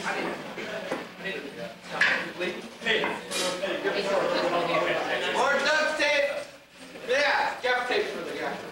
More duct tape. Yeah, gaff tape for the guy.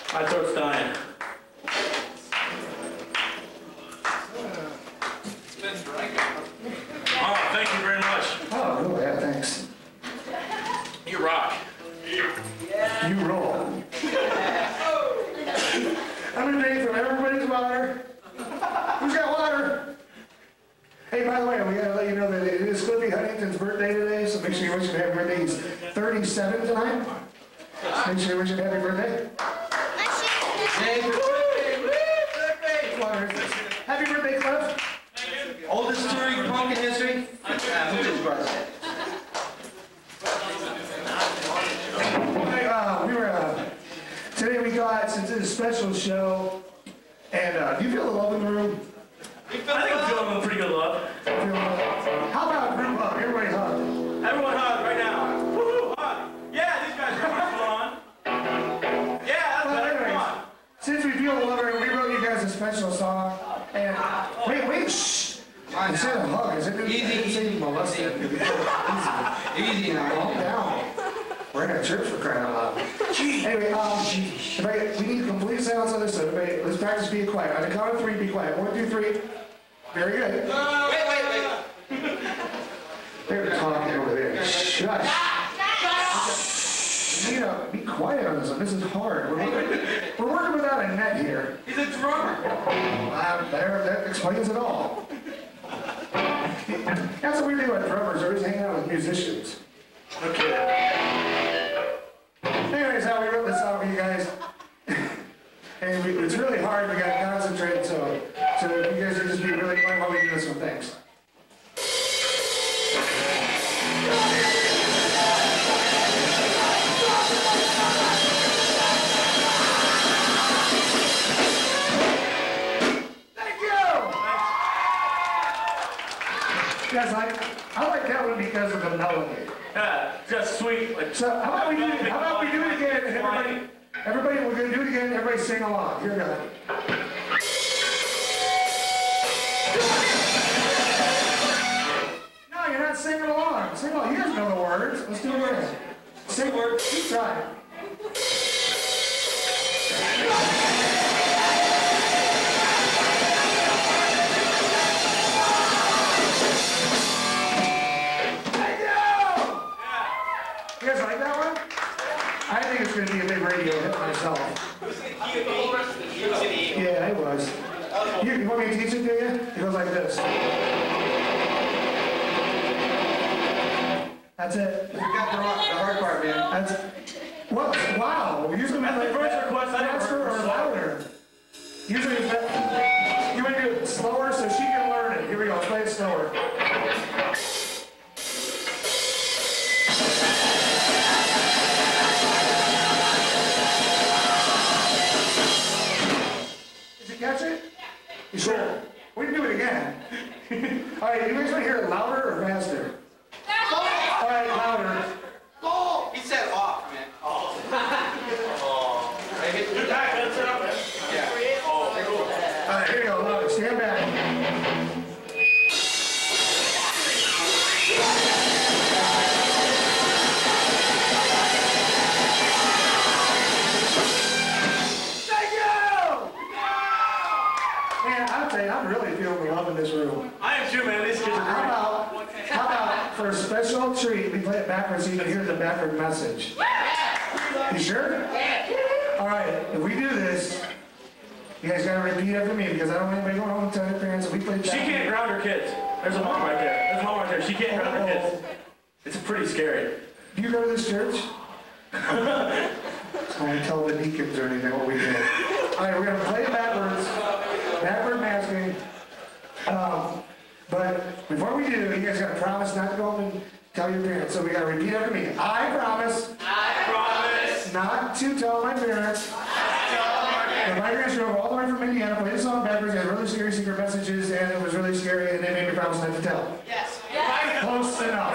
My throat's dying. Oh, thank you very much. Oh, yeah, thanks. You rock. You roll. I'm gonna drink from everybody's water. Who's got water? Hey, by the way, we gotta let you know that it is Cliffy Huntington's birthday today, so make sure you wish him happy birthday. He's 37 tonight. Make sure you wish him happy birthday. Happy birthday! Water is this. Happy birthday, Cliff. Oldest touring punk in history? Who just brought that? Today we got, since it's a special show, and do you feel the love in the room? I think I'm feeling a pretty good love. How about a group hug? Everybody hug. Everyone hug right now. Woohoo, hug. Yeah, these guys are having fun. Yeah, that's better. Come on. Since we feel the love, we wrote you guys a special song. And wait, shh. I said a hug. Is it Easy. molested? Easy now. Calm down. We're in a church for crying out loud. Anyway, we need complete silence on this. So everybody, let's practice being quiet. On the count of 3, be quiet. 1, 2, 3. Very good. Wait. They're talking over there. Shush. You know, be quiet on this one. This is hard. We're working without a net here. He's a drummer. That explains it all. That's what we do with drummers. We're just hanging out with musicians. Okay. Anyways, how we wrote this song for you guys. And it's really hard. We got to concentrate. So if you guys would just be really quiet while we do this one. Thanks. Guys, I like that one because of the melody. Yeah, just sweet. Like, So how about we do it again? And everybody, we're gonna do it again. Everybody sing along. Here we go. No, you're not singing along. Sing along. You guys know the words. Let's do it again. Sing words. Keep trying. You guys like that one? I think it's going to be a big radio hit myself. Yeah, it was. You want me to teach it to you? It goes like this. That's it. You got the hard part, man. That's what? Wow. Usually we play first request faster or louder. Usually it's that. You want to do it slower so she can learn it. Here we go. Play it slower. Catch it? You sure? We can do it again. All right, you guys want to hear it louder or faster? All right, louder. Oh, he said off, man. Oh. good back, let's set up. Yeah. Oh, All right, here we go. Louder. Stand back. I'm really feeling the love in this room. I am too, man. These kids are great. How about for a special treat, we play it backwards so you can hear the backward message? You sure? All right, if we do this, you guys got to repeat after me because I don't want anybody going home and telling their parents that we played She can't ground her kids. There's a mom right there. There's a mom right there. She can't ground her kids. It's pretty scary. Do you go to this church? So I tell the deacons or anything what we did. All right, we're going to play it backwards. Backward masking. But before we do, you guys got to promise not to go home and tell your parents. So we got to repeat after me. I promise not to tell my parents. The Migraines drove all the way from Indiana, played the song backwards, had really scary secret messages, and it was really scary, and they made me promise not to tell. Yes. Close enough.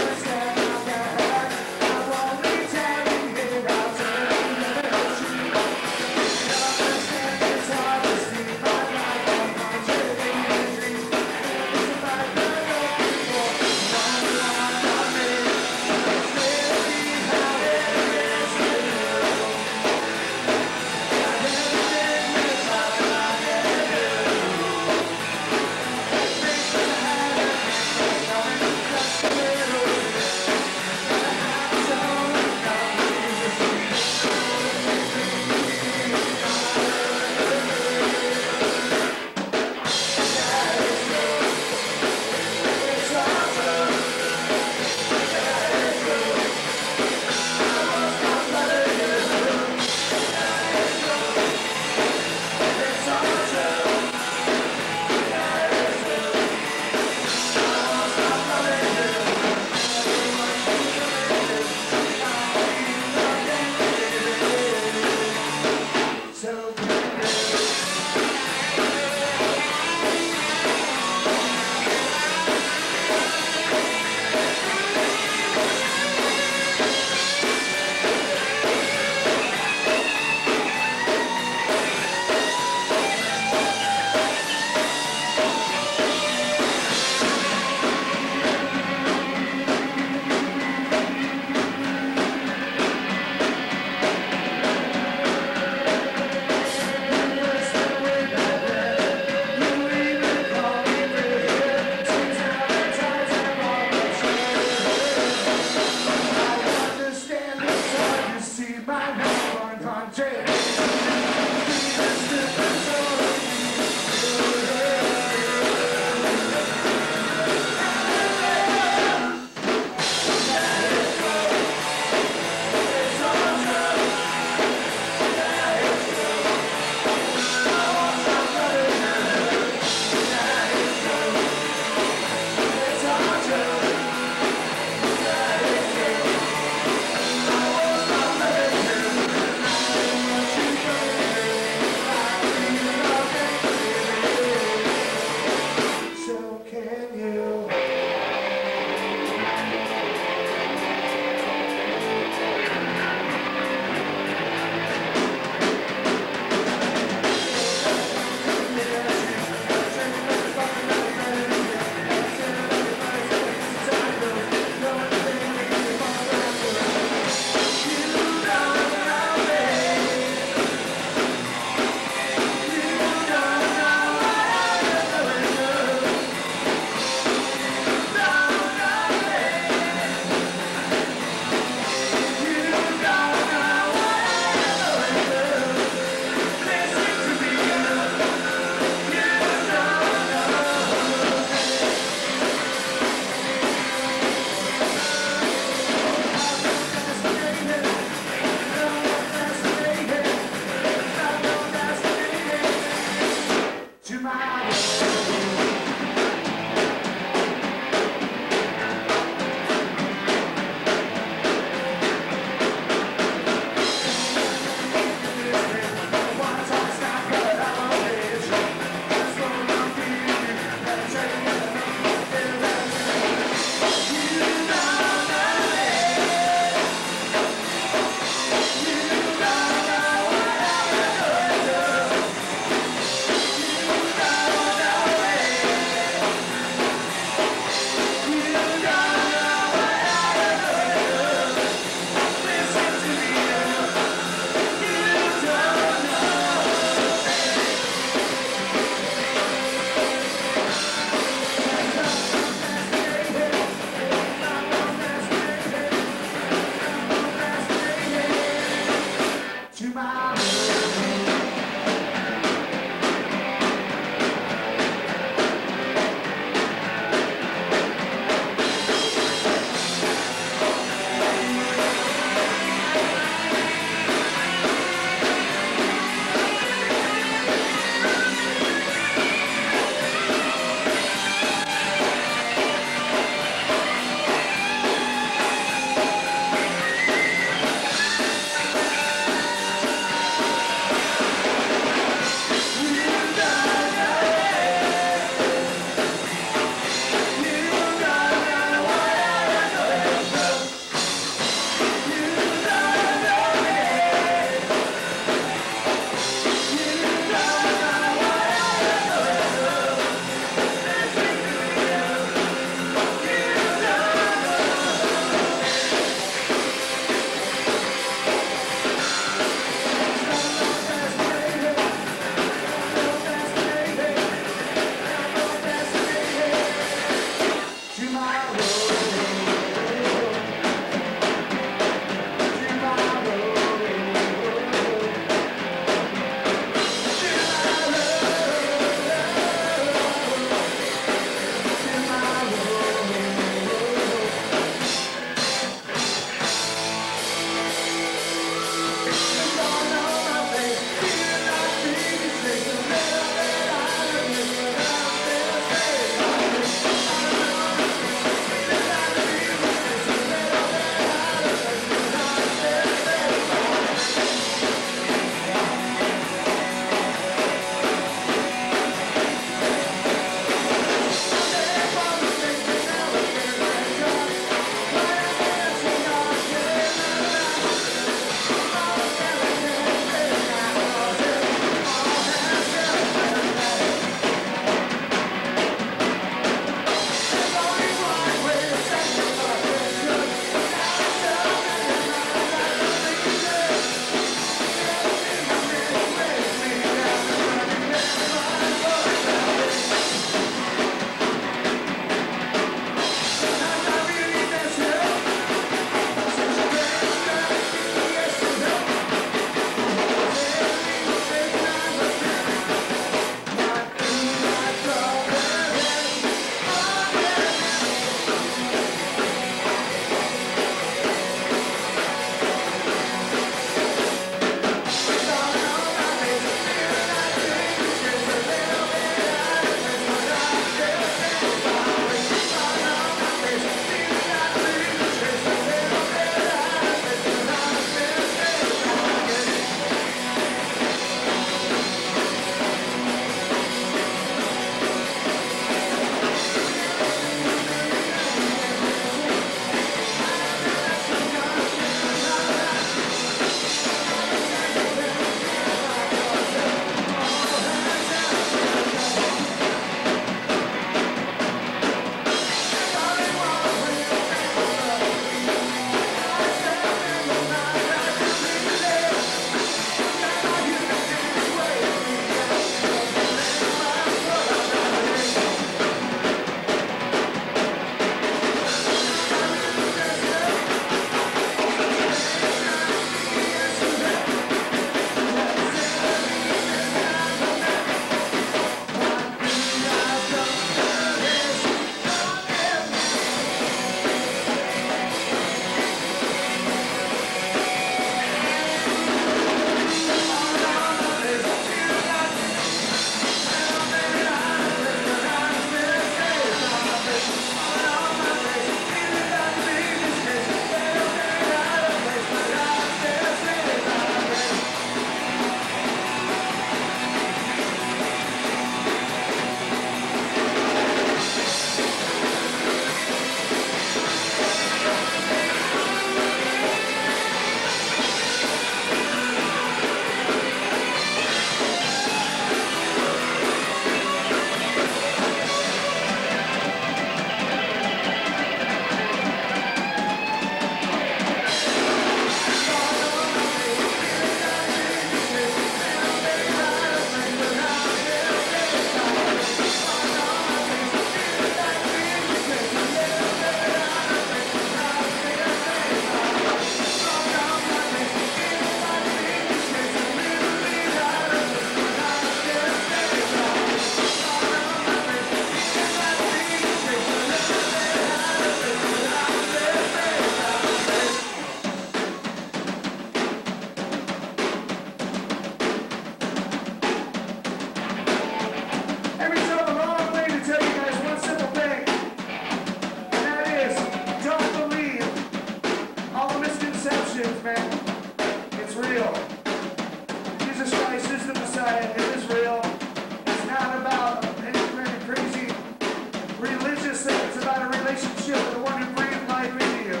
a relationship with the one who breathed life into you.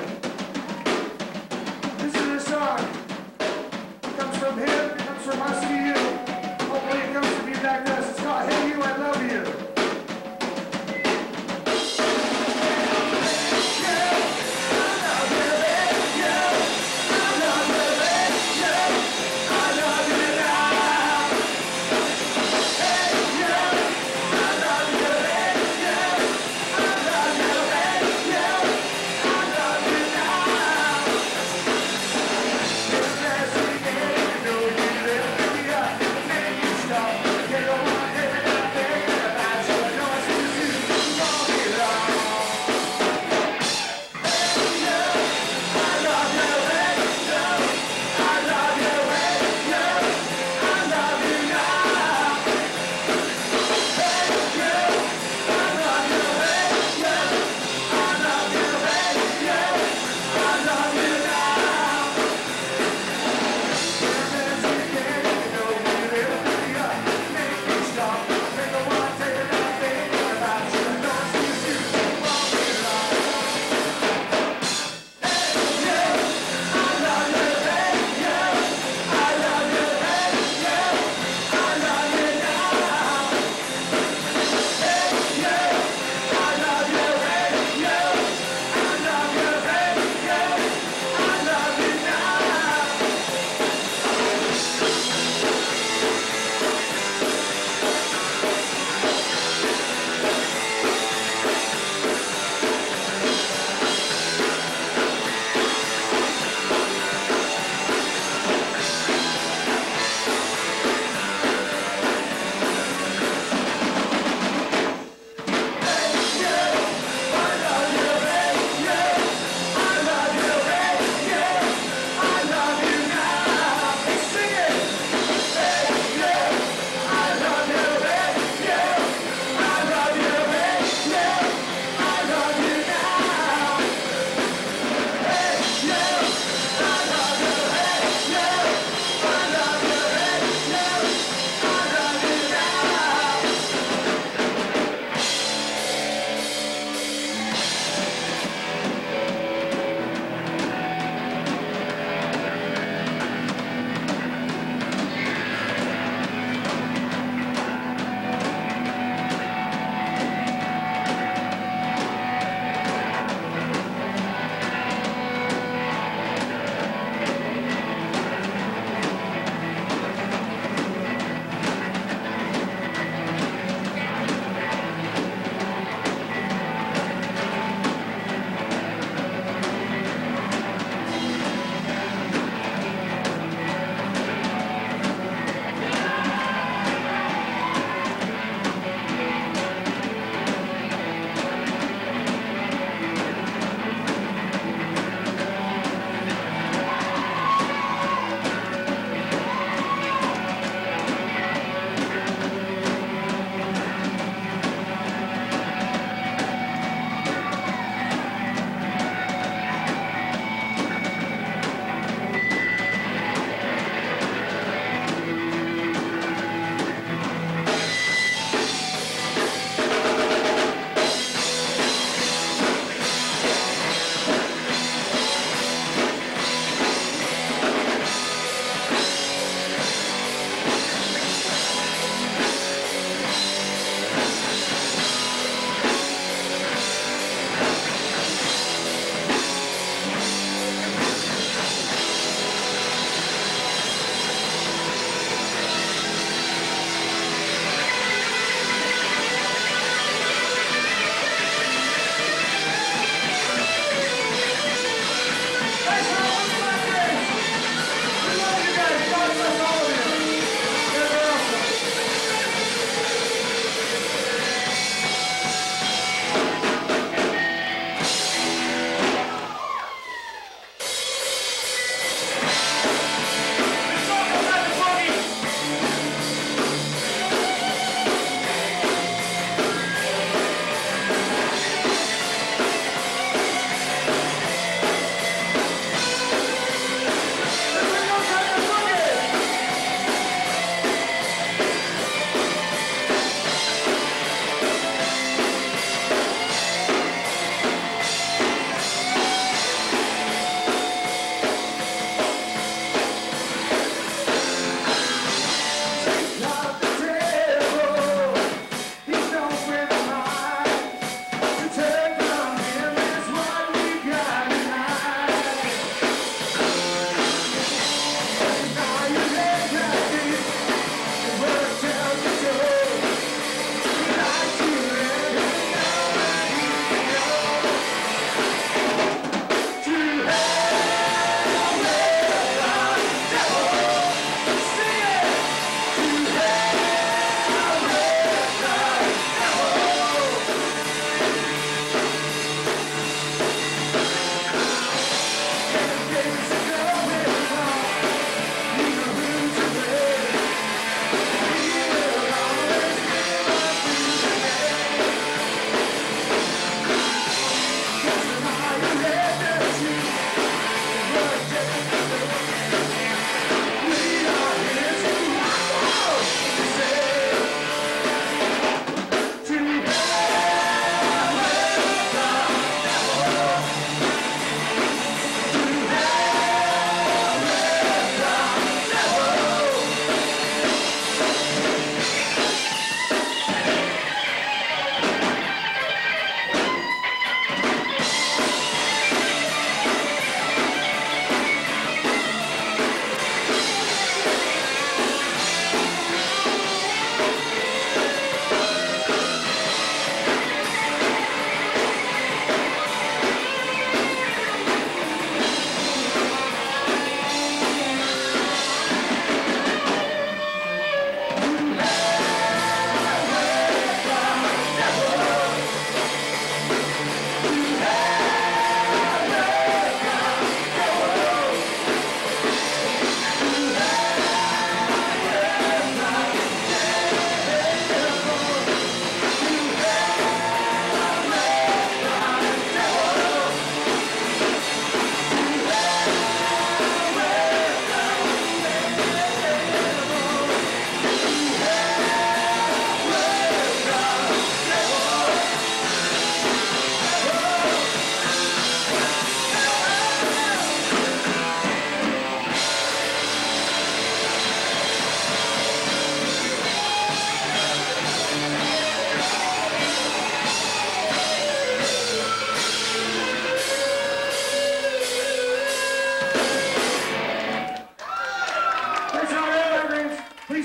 This is a song. It comes from him, it comes from us to you. Hopefully it comes from you back to us. It's called Hey You, I Love You.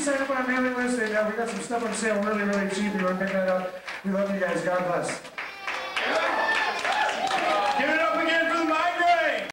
sign up on our mailing list, and we got some stuff on sale really, really cheap. You want to pick that up? We love you guys. God bless.